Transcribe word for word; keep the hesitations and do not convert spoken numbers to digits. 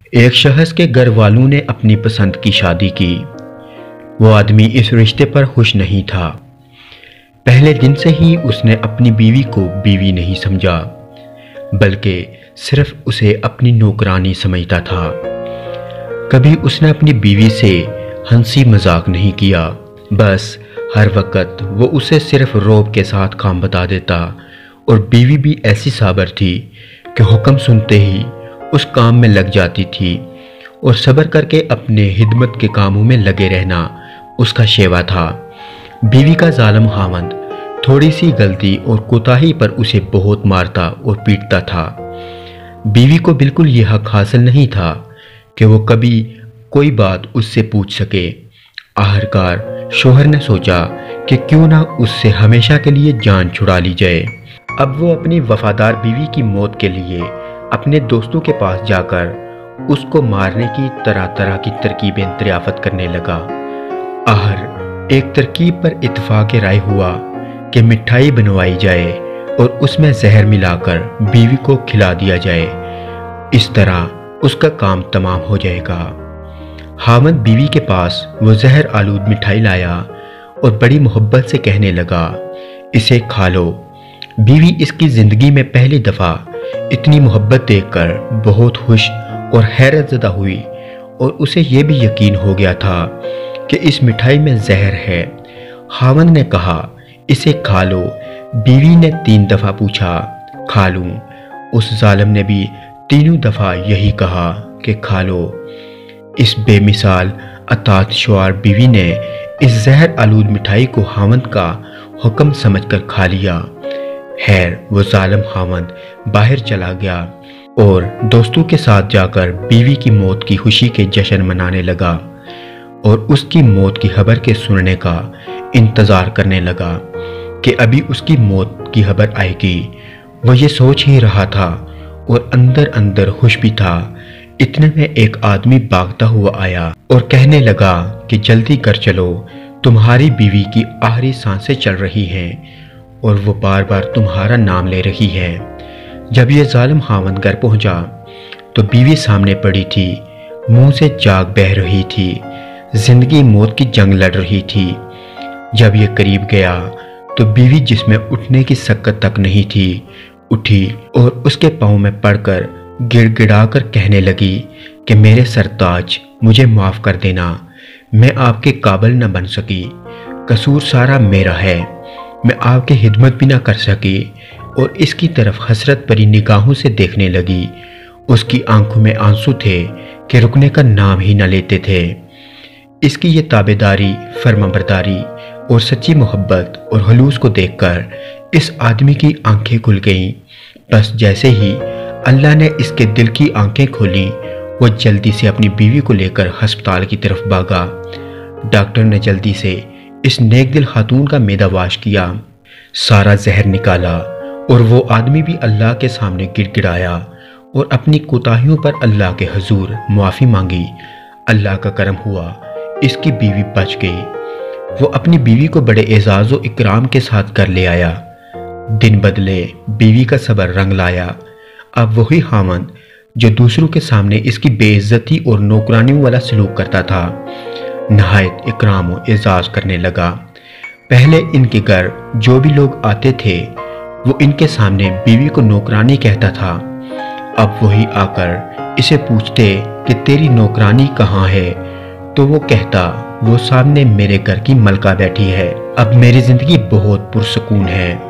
ایک شخص کے گھر والوں نے اپنی پسند کی شادی کی۔ وہ آدمی اس رشتے پر خوش نہیں تھا۔ پہلے دن سے ہی اس نے اپنی بیوی کو بیوی نہیں سمجھا، بلکہ صرف اسے اپنی نوکرانی سمجھتا تھا۔ کبھی اس نے اپنی بیوی سے ہنسی مذاق نہیں کیا، بس ہر وقت وہ اسے صرف روب کے ساتھ کام بتا دیتا، اور بیوی بھی ایسی صابر تھی کہ حکم سنتے ہی اس کام میں لگ جاتی تھی، اور صبر کر کے اپنے خدمت کے کاموں میں لگے رہنا اس کا شیوا تھا۔ بیوی کا ظالم خاوند تھوڑی سی غلطی اور کوتاہی پر اسے بہت مارتا اور پیٹتا تھا۔ بیوی کو بالکل یہ حق حاصل نہیں تھا کہ وہ کبھی کوئی بات اس سے پوچھ سکے۔ آخرکار شوہر نے سوچا کہ کیوں نہ اس سے ہمیشہ کے لیے جان چھڑا لی جائے۔ اب وہ اپنی وفادار بیوی کی موت کے لیے اپنے دوستوں کے پاس جا کر اس کو مارنے کی طرح طرح کی ترکیبیں دریافت کرنے لگا۔ آخر ایک ترکیب پر اتفاق رائے ہوا کہ مٹھائی بنوائی جائے اور اس میں زہر ملا کر بیوی کو کھلا دیا جائے۔ اس طرح اس کا کام تمام ہو جائے گا۔ خاوند بیوی کے پاس وہ زہر آلود مٹھائی لایا اور بڑی محبت سے کہنے لگا، اسے کھا لو۔ بیوی اس کی زندگی میں پہلی دفعہ اتنی محبت دیکھ کر بہت خوش اور حیرت زدہ ہوئی، اور اسے یہ بھی یقین ہو گیا تھا کہ اس مٹھائی میں زہر ہے۔ خاوند نے کہا، اسے کھا لو۔ بیوی نے تین دفعہ پوچھا، کھا لوں؟ اس ظالم نے بھی تینوں دفعہ یہی کہا کہ کھا لو۔ اس بے مثال اطاعت شوار بیوی نے اس زہر آلود مٹھائی کو خاوند کا حکم سمجھ کر کھا لیا۔ خیر وہ ظالم خاوند باہر چلا گیا اور دوستوں کے ساتھ جا کر بیوی کی موت کی خوشی کے جشن منانے لگا، اور اس کی موت کی خبر کے سننے کا انتظار کرنے لگا کہ ابھی اس کی موت کی خبر آئے گی۔ وہ یہ سوچ ہی رہا تھا اور اندر اندر خوش بھی تھا۔ اتنے میں ایک آدمی بھاگتا ہوا آیا اور کہنے لگا کہ جلدی کر چلو، تمہاری بیوی کی آخری سانسیں چل رہی ہیں اور وہ بار بار تمہارا نام لے رہی ہے۔ جب یہ ظالم خاوند گھر پہنچا تو بیوی سامنے پڑی تھی، منہ سے جاگ بہہ رہی تھی، زندگی موت کی جنگ لڑ رہی تھی۔ جب یہ قریب گیا تو بیوی جس میں اٹھنے کی سکت تک نہیں تھی، اٹھی اور اس کے پاؤں میں پڑ کر گڑ گڑا کر کہنے لگی کہ میرے سرتاج، مجھے معاف کر دینا، میں آپ کے قابل نہ بن سکی، قصور سارا میرا ہے، میں آپ کی خدمت بھی نہ کر سکی۔ اور اس کی طرف حسرت بھری نگاہوں سے دیکھنے لگی۔ اس کی آنکھوں میں آنسو تھے کہ رکنے کا نام ہی نہ لیتے تھے۔ اس کی یہ تابعداری، فرمانبرداری اور سچی محبت اور خلوص کو دیکھ کر اس آدمی کی آنکھیں کھل گئیں۔ بس جیسے ہی اللہ نے اس کے دل کی آنکھیں کھولیں، وہ جلدی سے اپنی بیوی کو لے کر ہسپتال کی طرف بھاگا۔ ڈاکٹر نے جلدی سے اس نیک دل خاتون کا معدہ واش کیا، سارا زہر نکالا، اور وہ آدمی بھی اللہ کے سامنے گڑ گڑایا اور اپنی کوتاہیوں پر اللہ کے حضور معافی مانگی۔ اللہ کا کرم ہوا، اس کی بیوی بچ گئی۔ وہ اپنی بیوی کو بڑے اعزاز و اکرام کے ساتھ گھر لے آیا۔ دن بدلے، بیوی کا صبر رنگ لایا۔ اب وہی خاوند جو دوسروں کے سامنے اس کی بے عزتی اور نوکرانیوں والا سلوک کرتا تھا، نہایت اکرام و اعزاز کرنے لگا۔ پہلے ان کے گھر جو بھی لوگ آتے تھے وہ ان کے سامنے بیوی کو نوکرانی کہتا تھا۔ اب وہی آ کر اسے پوچھتے کہ تیری نوکرانی کہاں ہے، تو وہ کہتا وہ سامنے میرے گھر کی ملکہ بیٹھی ہے، اب میری زندگی بہت پرسکون ہے۔